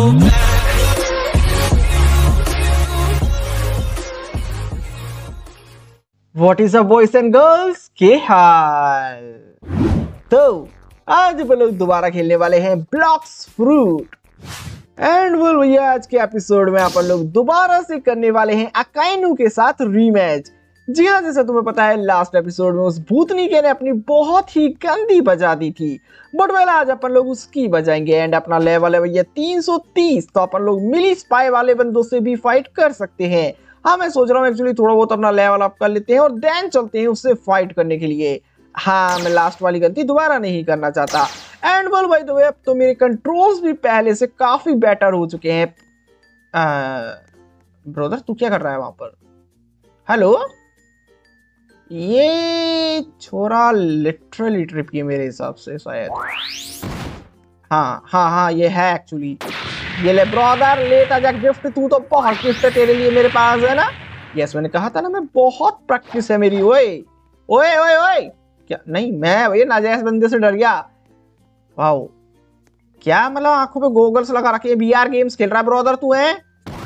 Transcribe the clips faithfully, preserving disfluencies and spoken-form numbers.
What is up boys and girls, के हाल। तो आज हम लोग दोबारा खेलने वाले हैं ब्लॉक्स फ्रूट एंड बोल भैया आज के एपिसोड में अपन लोग दोबारा से करने वाले हैं अकाइनू के साथ रीमैच। जी हाँ, जैसा तुम्हें पता है लास्ट एपिसोड में उस भूतनी के ने अपनी बहुत ही गंदी बजा दी थी, बट वेल आज अपन लोग उसकी बजाएंगे एंड अपना लेवल है भैया तीन सौ तीस, तो अपन लोग मिली स्पाई वाले बंदों से भी फाइट कर सकते हैं। हाँ मैं सोच रहा हूँ एक्चुअली थोड़ा बहुत अपना लेवल अप कर लेते हैं और देन चलते हैं उससे फाइट करने के लिए। हाँ मैं लास्ट वाली गलती दोबारा नहीं करना चाहता। एंड वेल भाई तो अब तो मेरे कंट्रोल्स भी पहले से काफी बेटर हो चुके हैं। ब्रदर तू क्या कर रहा है वहां पर? हेलो, ये छोरा लिटरली ट्रिप की मेरे हिसाब से शायद। हाँ हाँ हाँ ये है एक्चुअली। ये ले ब्रदर, लेता जा गिफ्ट, तू तो बहुत गिफ्ट है तेरे लिए मेरे पास है ना। यस मैंने कहा था ना मैं बहुत प्रैक्टिस है मेरी। ओए ओए ओए ओए क्या नहीं, मैं भैया नाजायज बंदे से डर गया। वाओ क्या मतलब आंखों पे गोगल्स लगा रखे वीआर गेम्स खेल रहा है ब्रदर तू है।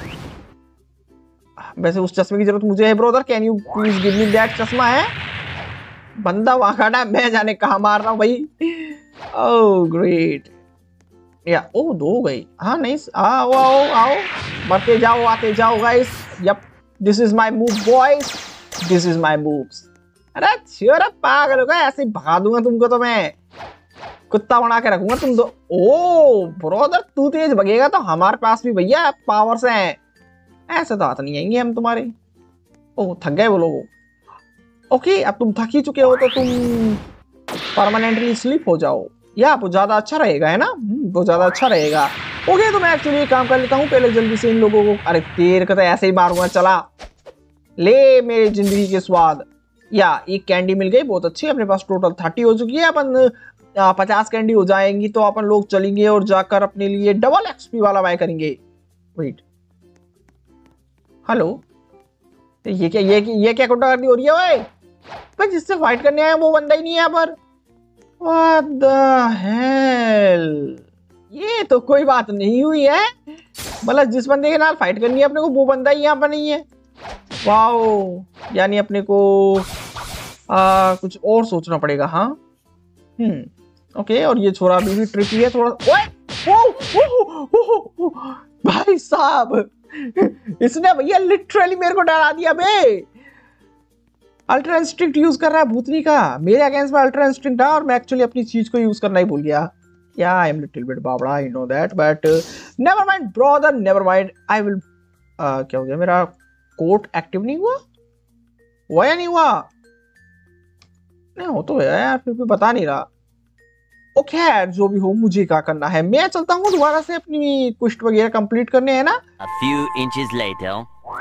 वैसे उस चश्मे की जरूरत मुझे है brother, can you please give me that चश्मा है। बंदा वहां खड़ा है, मैं जाने कहा मार रहा हूँ भाई। ओह ग्रेट या ओ दो हो गई। हाँ नहीं आओ आओ आओ मरते जाओ आते जाओ guys. Yup this is my move boys, this is my moves. अरे छोरा पागल हो गया, ऐसे ही भगा दूंगा तुमको तो मैं, कुत्ता बना के रखूंगा तुम दो। ओ ब्रदर तू तेज भगेगा तो हमारे पास भी भैया पावर्स हैं, ऐसे तो हाथ नहीं आएंगे हम तुम्हारे। ओ थक गए वो लोग। ओके अब तुम थक ही चुके हो तो तुम परमानेंटली स्लीप हो जाओ, या वो ज्यादा अच्छा रहेगा है ना, वो ज्यादा अच्छा रहेगा। ओके तो मैं एक्चुअली एक काम कर लेता हूँ पहले जल्दी से इन लोगों को। अरे तेर का तो ऐसे ही मारूंगा, चला ले मेरी जिंदगी के स्वाद। या एक कैंडी मिल गई, बहुत अच्छी। अपने पास टोटल थर्टी हो चुकी है, अपन पचास कैंडी हो जाएंगी तो अपन लोग चलेंगे और जाकर अपने लिए डबल एक्सपी वाला बाय करेंगे। वेट हेलो, ये क्या ये ये क्या गुंडागर्दी हो रही है भाई? भाई जिससे फाइट करने आया वो बंदा ही नहीं है यहाँ पर। What the hell? ये तो कोई बात नहीं हुई है, मतलब जिस बंदे के नाल फाइट करनी है अपने को वो बंदा ही यहाँ पर नहीं है। वाओ यानी अपने को आ, कुछ और सोचना पड़ेगा। हाँ हम्म ओके। और ये छोरा अभी भी ट्रिकी है थोड़ा। ओए ओ, ओ, ओ, ओ, ओ, भाई साहब इसने भैया लिटरली मेरे को डरा दिया बे। अल्ट्रा इंस्टिंक्ट यूज कर रहा है भूतनी का मेरे अगेंस्ट में। अल्ट्रा इंस्टिंक्ट था और मैं एक्चुअली अपनी चीज को यूज करना ही भूल गया। Yeah I am little bit बावड़ा, I know that, but never mind brother never mind. I will क्या हो गया, मेरा कोड एक्टिव नहीं हुआ हुआ या नहीं हुआ? नहीं हो तो है यार, फिर भी बता नहीं रहा। ओके okay, जो भी हो मुझे क्या करना है, मैं चलता हूँ दोबारा से अपनी क्वेस्ट वगैरह कंप्लीट करने है ना। A few inches later.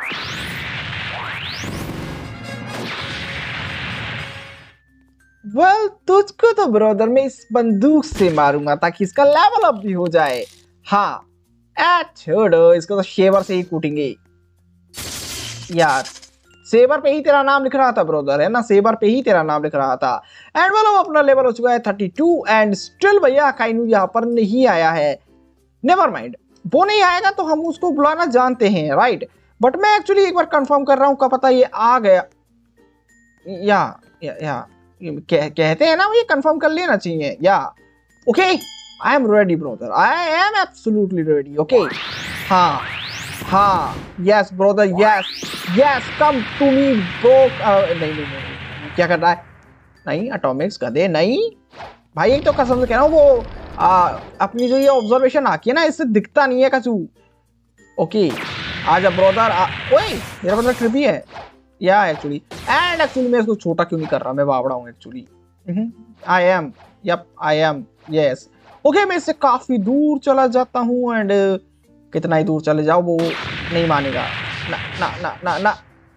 Well well, तुझको तो ब्रदर मैं इस बंदूक से मारूंगा ताकि इसका लेवल अप भी हो जाए। हाँ ए छोड़ो, इसको तो शेवर से ही कूटेंगे यार। सेबर पे ही तेरा नाम लिख रहा था ब्रदर है ना, सेबर पे ही तेरा नाम लिख रहा था। एंड वेल अपना लेवल हो चुका है थर्टी टू एंड स्टिल भैया अकाइनू यहाँ पर नहीं आया है। नेवर माइंड, वो नहीं आएगा तो हम उसको बुलाना जानते हैं राइट, बट मैं एक्चुअली एक बार कंफर्म कर रहा हूँ, क्या पता ये आ गया या या, या कह, कहते हैं ना ये कंफर्म कर लेना चाहिए। Yeah okay I am ready brother, I am absolutely ready. Okay हाँ हाँ yes brother yes yes come to me bro. नहीं नहीं नहीं क्या कर रहा है? नहीं एटॉमिक्स गधे नहीं भाई, एक तो कसम से कह रहा हूँ वो आ, अपनी जो ये ऑब्जर्वेशन आकी है ना इससे दिखता नहीं है कचू। ओके आजा ब्रदर। ओए मेरा मतलब ट्रिपी है या एक्चुअली एंड एक्चुअली मैं इसको छोटा क्यों नहीं कर रहा, मैं बावड़ा हूँ actually. I am yup I am yes. Okay मैं इससे काफी दूर चला जाता हूँ एंड कितना ही दूर चले जाओ वो नहीं मानेगा ना ना ना ना ना।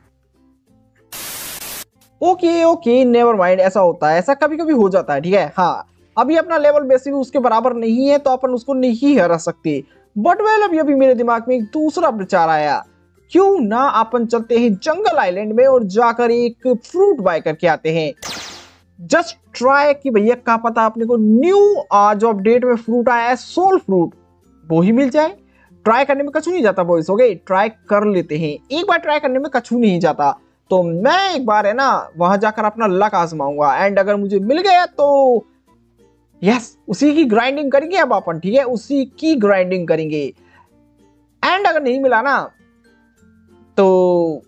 ओके ओके नेवर माइंड, ऐसा होता है, ऐसा कभी कभी हो जाता है ठीक है। हाँ अभी अपना लेवल बेसिक उसके बराबर नहीं है तो अपन उसको नहीं हरा सकते, बट वेल अभी अभी मेरे दिमाग में एक दूसरा विचार आया, क्यों ना अपन चलते हैं जंगल आइलैंड में और जाकर एक फ्रूट बाय करके आते हैं। जस्ट ट्राई कि भैया क्या पता अपने को न्यू जो अपडेट में फ्रूट आया है सोल फ्रूट वो ही मिल जाए। ट्राई करने में कछु नहीं जाता बॉयज। ओके ट्राई कर लेते हैं, एक बार ट्राई करने में कछु नहीं जाता। तो मैं एक बार है ना वहां जाकर अपना लक आजमाऊंगा एंड अगर मुझे मिल गया तो यस उसी की ग्राइंडिंग करेंगे अब अपन, ठीक है उसी की ग्राइंडिंग करेंगे। एंड अगर नहीं मिला ना तो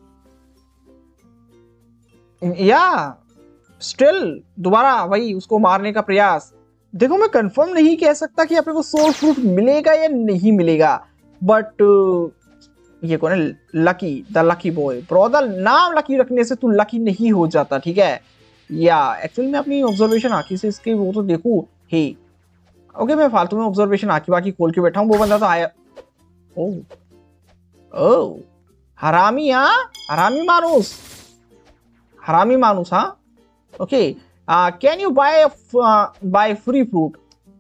या स्टिल दोबारा वही उसको मारने का प्रयास। देखो मैं कंफर्म नहीं कह सकता कि अपने को सोल फ्रूट मिलेगा या नहीं मिलेगा, बट ये कौन है? Lucky, the Lucky boy. Brother नाम लकी रखने से तू लकी नहीं हो जाता, ठीक है। या एक्चुअली मैं अपनी ऑब्जर्वेशन आंखी से इसके वो तो देखूं ही। ओके मैं फालतू में ऑब्जर्वेशन आंखी बाकी खोल के बैठा हूं, वो बंदा तो आया। ओ ओ हरामी, हाँ हरामी मानुस, हरामी मानुस, हाँ okay. Can you buy buy free fruit?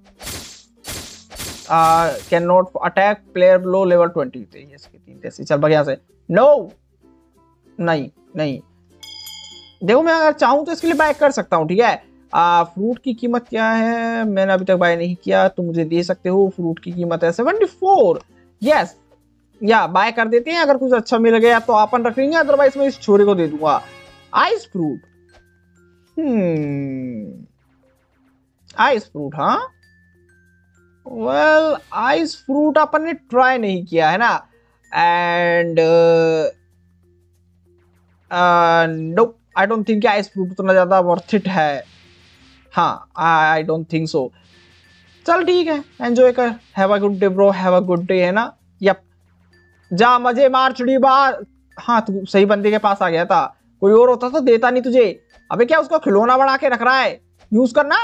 Can not attack player low level twenty. इसके तीन टेस्ट, चल बढ़िया से। नो नहीं नहीं, देखो मैं अगर चाहूं तो इसके लिए बाय कर सकता हूं, ठीक है। फ्रूट की कीमत क्या है? मैंने अभी तक बाय नहीं किया तो मुझे दे सकते हो। फ्रूट की कीमत है seventy four. Yes yeah buy कर देते हैं, अगर कुछ अच्छा मिल गया तो अपन रख लेंगे, अदरवाइज मैं इस छोरे को दे दूंगा। Ice fruit, hmm ice fruit, हाँ वेल आइस फ्रूट अपन ने ट्राई नहीं किया है ना, and no I don't think ice fruit उतना ज्यादा वर्थ इट है। हाँ आई डोंट थिंक सो। चल ठीक है, एंजॉय कर, have a good day bro, have a good day, है ना। यप जा मजे मार चुड़ी बार। हाँ तू सही बंदे के पास आ गया था, कोई और होता तो देता नहीं तुझे। अबे क्या उसको खिलौना बना के रख रहा है, यूज करना।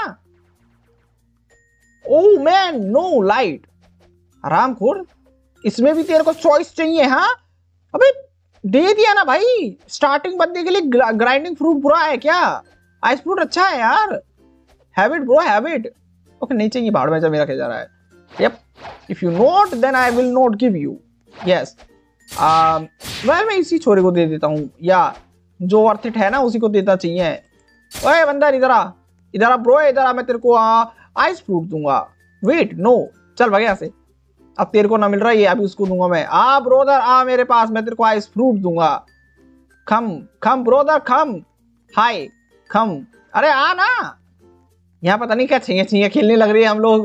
ओह मैन नो लाइट, हरामखोर, इसमें भी तेरे को चॉइस चाहिए। हाँ अबे दे दिया ना भाई, स्टार्टिंग बंदे के लिए ग्राइंडिंग फ्रूट बुरा है क्या? आइस फ्रूट अच्छा है यार, have it bro have it. Okay नहीं चाहिए, भाड़ में जा, मेरा क्या जा रहा है। Yup if you not then I will not give you. Yes well मैं इसी छोरे को दे देता हूँ, या जो वर्थ इट है ना उसी को देना चाहिए। ओए बंदा इधर आ, इधर आ ब्रो, इधर आ, मैं तेरे को आइस फ्रूट दूंगा। वेट नो, चल भगया से, अब तेरे को ना मिल रहा है ये, अभी उसको दूंगा मैं। आ ब्रोदर आ मेरे पास, मैं तेरे को आइस फ्रूट दूंगा। खम खम ब्रोदर खम, हाय खम, अरे आ ना। यहाँ पता नहीं क्या छिया छिया खेलने लग रही है हम लोग।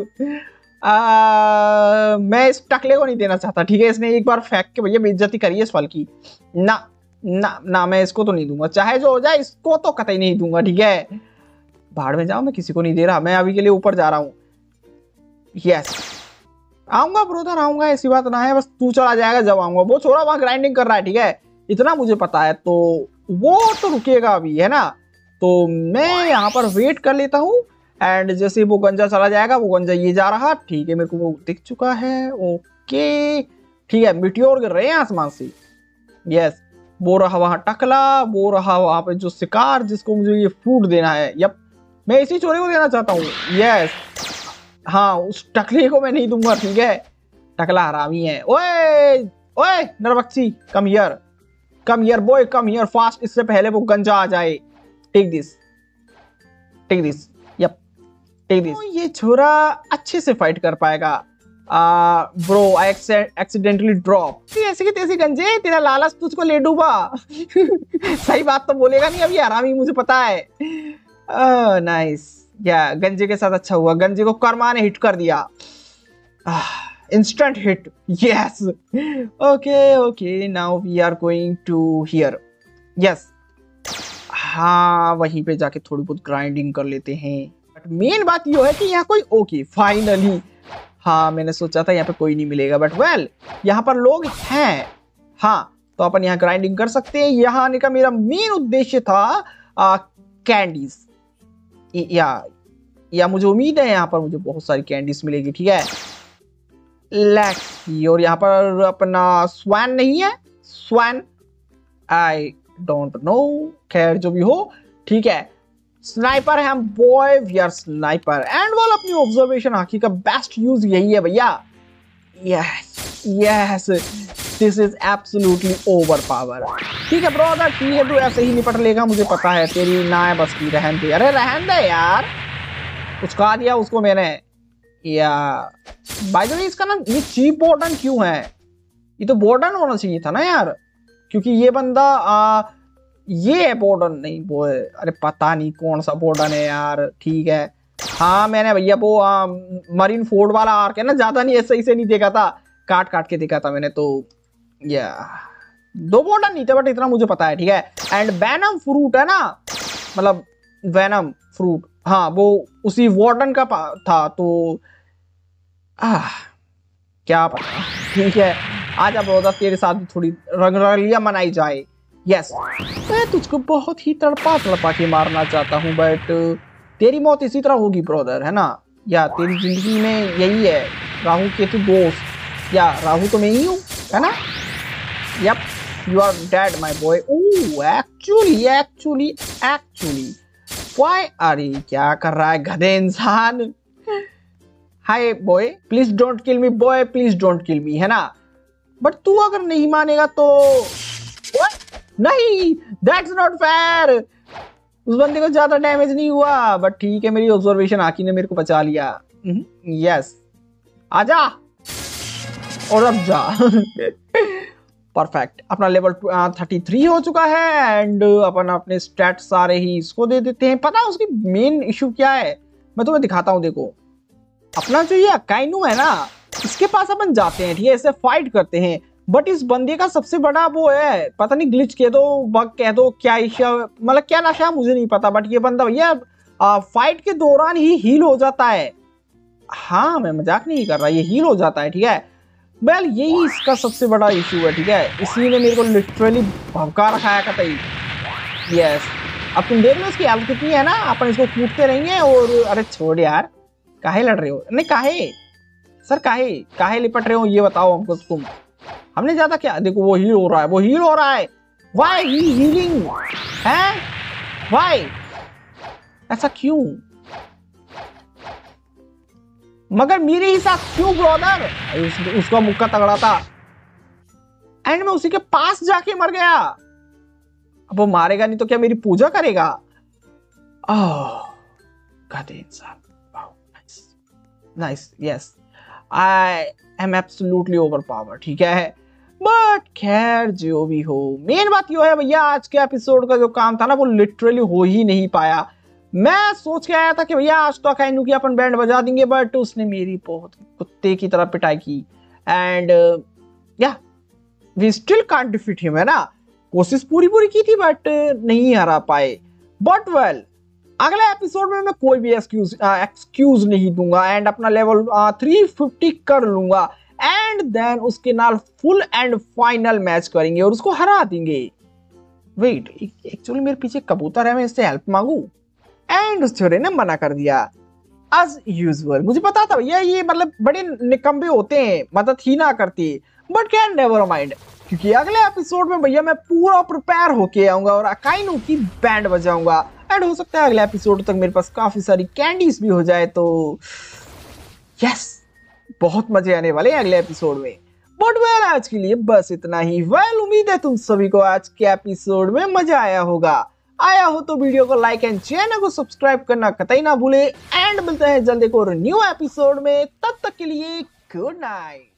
आ, मैं इस टकले को नहीं देना चाहता, ठीक है। इसने एक बार फेंक के भैया बेइज्जती करी है इस फल की। ना ना ना मैं इसको तो नहीं दूंगा, चाहे जो हो जाए, इसको तो कतई नहीं दूंगा, ठीक है। भाड़ में जाओ, मैं किसी को नहीं दे रहा, मैं अभी के लिए ऊपर जा रहा हूँ। यस आऊंगा ब्रोदर आऊंगा, ऐसी बात ना है, बस तू चला जाएगा जब आऊंगा। वो छोरा वहां ग्राइंडिंग कर रहा है, ठीक है, इतना मुझे पता है। तो वो तो रुकेगा अभी, है ना। तो मैं यहाँ पर वेट कर लेता हूँ, एंड जैसे वो गंजा चला जाएगा, वो गंजा ये जा रहा, ठीक है, मेरे को वो दिख चुका है। ओके ठीक है, मिट्योर गिर रहे हैं आसमान से। यस वो रहा वहां टकला, वो रहा वहां पे जो शिकार जिसको मुझे ये फ्रूट देना है। यप मैं इसी चोरी को देना चाहता हूँ। यस हाँ उस टकले को मैं नहीं दूंगा, ठीक है, टकला हरामी है। ओए ओए नरबक्सी come here, come here boy, come here fast, इससे पहले वो गंजा आ जाए। Take this, take this, yup take this. ये छोरा अच्छे से फाइट कर पाएगा। Bro I accidentally drop. ऐसे की तैसी गंजे, तेरा लालच तुझको ले डूबा। सही बात तो बोलेगा नहीं अभी हरामी, मुझे पता है। नाइस या गंजे के साथ अच्छा हुआ, गंजे को कर्मा ने हिट कर दिया, instant hit. Yes okay okay now we are going to here. Yes हाँ वहीं पे जाके थोड़ी बहुत ग्राइंडिंग कर लेते हैं। बट मेन बात ये है कि यहाँ कोई ओके फाइनली, हाँ मैंने सोचा था यहाँ पे कोई नहीं मिलेगा, बट वेल यहाँ पर लोग हैं। हाँ तो अपन यहाँ ग्राइंडिंग कर सकते हैं। यहाँ आने का मेरा मेन उद्देश्य था कैंडीज, या या मुझे उम्मीद है यहाँ पर मुझे बहुत सारी कैंडीज मिलेगी, ठीक है। लेट्स, और यहाँ पर अपना स्वैन नहीं है, स्वैन आई डोंट नो, खैर जो भी हो, ठीक है। स्नाइपर है हम boy, we are sniper, and वाल अपनी ऑब्जर्वेशन आंखी का बेस्ट यूज यही है भैया। Yes yes this is absolutely over power. ठीक है ब्रदर ठीक है, तू ऐसे ही निपट लेगा, मुझे पता है तेरी ना है बस की। रहन दे, अरे रहन दे यार, उचका दिया उसको मैंने। या बाय द वे इसका ना ये चीप बटन क्यों है? ये तो बॉर्डन होना चाहिए था ना यार, क्योंकि ये बंदा आ, ये है बॉर्डन, नहीं वो है, अरे पता नहीं कौन सा बॉर्डन है यार। ठीक है, हाँ मैंने भैया वो आ, मरीन फोर्ड वाला आर्क है ना, ज्यादा नहीं सही से नहीं देखा था, काट काट के देखा था मैंने तो। या दो बॉर्डन नहीं थे बट इतना मुझे पता है। ठीक है, एंड वेनम फ्रूट है ना, मतलब वेनम फ्रूट, हाँ वो उसी वार्डन का था तो आह क्या पता। ठीक है, आजा ब्रोदर तेरे साथ भी थोड़ी रंगरलियां मनाई जाए। यस, मैं तुझको बहुत ही तड़पा तड़पा के मारना चाहता हूँ बट तेरी मौत इसी तरह होगी ब्रोदर, है ना। या तेरी जिंदगी में यही है, राहु केतु दोस्त, या राहु तो मैं ही हूँ, है ना। Yup, you are dead my boy. Oh actually actually actually why, अरे क्या कर रहा है गधे इंसान। Hi boy, please don't kill me boy, please don't kill me, है ना। बट तू अगर नहीं मानेगा तो What? नहीं, दैट्स नॉट फेयर। उस बंदे को ज्यादा डैमेज नहीं हुआ बट ठीक है, मेरी ऑब्जर्वेशन आकी ने मेरे को बचा लिया। यस, आजा और अब जा। परफेक्ट, अपना लेवल थर्टी थ्री हो चुका है एंड अपन अपने स्टैट सारे ही इसको दे देते हैं। पता है उसकी मेन इशू क्या है, मैं तुम्हें दिखाता हूँ। देखो अपना जो ये अकाइनू है ना, इसके पास अपन जाते हैं, ठीक है, इसे फाइट करते हैं बट इस बंदे का सबसे बड़ा वो है, पता नहीं ग्लिच कह दो, बग कह दो, क्या इशू, मतलब क्या नशा मुझे नहीं पता बट ये बंदा भैया फाइट के दौरान ही हील हो जाता है। हाँ मैं मजाक नहीं कर रहा, ये हील हो जाता है। ठीक है, वेल यही इसका सबसे बड़ा इशू है। ठीक है, इसी ने मेरे को लिटरली भड़का रखा है कतई। यस, अब तुम देख लो इसकी हेल्थ कितनी है ना, अपन इसको कूदते रहेंगे और अरे छोड़ यार, काहे लड़ रहे हो, नहीं काहे सर, काहे काहे लिपट रहे हो ये बताओ हमको तुम। हमने ज्यादा क्या, देखो वो हील हो रहा है, वो हील हो रहा है, व्हाई ही हीलिंग है, व्हाई ऐसा क्यों, मगर मेरे ही साथ क्यों ब्रदर। उस, उसका मुक्का तगड़ा था एंड मैं उसी के पास जाके मर गया। अब वो मारेगा नहीं तो क्या मेरी पूजा करेगा। ओह गधे इंसान, nice, yes I am absolutely overpower. ठीक है, बट खैर जो भी हो, मेन बात यो है भैया आज के एपिसोड का जो काम था ना वो लिटरली हो ही नहीं पाया। मैं सोच के आया था कि भैया आज तो अकाइनू की अपन बैंड बजा देंगे बट उसने मेरी बहुत कुत्ते की तरह पिटाई की एंड या we still can't defeat him, है ना। कोशिश पूरी पूरी की थी बट नहीं हरा पाए। बट वेल अगले एपिसोड में मैं कोई भी एक्सक्यूज एक्सक्यूज नहीं दूंगा एंड अपना लेवल थ्री फिफ्टी कर लूंगा एंड देन उसके नाल फुल एंड फाइनल मैच करेंगे और उसको हरा देंगे। वेट, एक्चुअली मेरे पीछे कबूतर है, मैं इससे हेल्प मांगू एंड उस छोरे ने मना कर दिया एज यूजुअल। मुझे पता था भैया ये मतलब बड़े निकम्बे होते हैं, मदद ही ना करती, बट कैन नेवर माइंड, क्योंकि अगले एपिसोड में भैया मैं पूरा प्रिपेयर होके आऊंगा और अकाइनू की बैंड बजाऊंगा एंड हो सकता है अगले एपिसोड तक मेरे पास काफी सारी कैंडीज भी हो जाए तो यस बहुत मजे आने वाले हैं अगले एपिसोड में। बट वेल आज के लिए बस इतना ही। वेल उम्मीद है तुम सभी को आज के एपिसोड में मजा आया होगा। आया हो तो वीडियो को लाइक एंड चैनल को सब्सक्राइब करना कतई ना भूले एंड मिलते हैं जल्द एक और न्यू एपिसोड में, तब तक के लिए गुड नाइट।